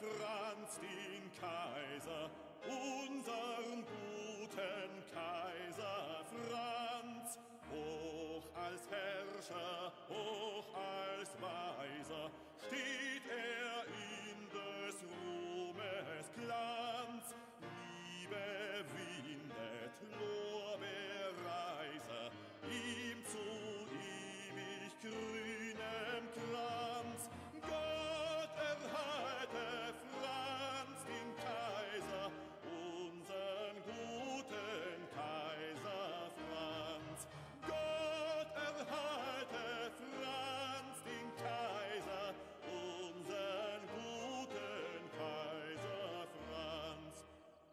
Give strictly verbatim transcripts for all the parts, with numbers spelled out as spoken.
Franz den Kaiser, unsern guten Kaiser Franz, hoch als Herrscher, hoch als Weiser, steht er in des Ruhmes Glanz. Liebe windet Lorbeerreiser, ihm zu ewig grünem Glanz. Gott erhalte Franz den Kaiser, unsern guten Kaiser Franz. Gott erhalte Franz den Kaiser, unsern guten Kaiser Franz.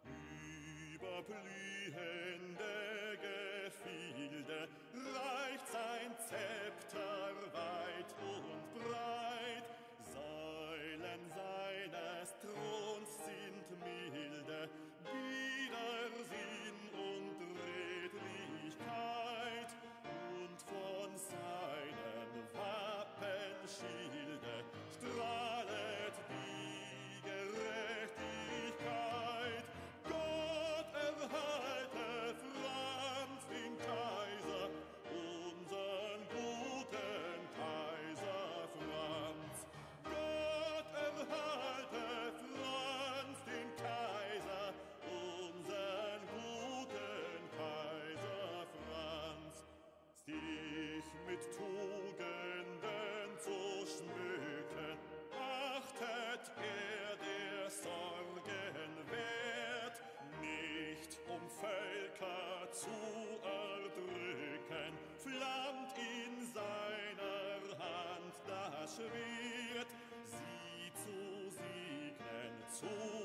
Über blühende Gefilde reicht sein Zepter weit und breit. Säulen seines Throns sind milde Widersinn und Redlichkeit, und von seinem Wappenschilde strahlet die Gerechtigkeit. Gott erhalte Franz den Kaiser, unsern guten Kaiser Franz. Gott erhalte Franz den Kaiser, unsern guten Kaiser Franz. Sich mit Tugenden zu schmücken, achtet er der Sorgen wert, nicht um Völker zu erdrücken, flammt in seiner Hand das Schwert, sie zu segnen, zu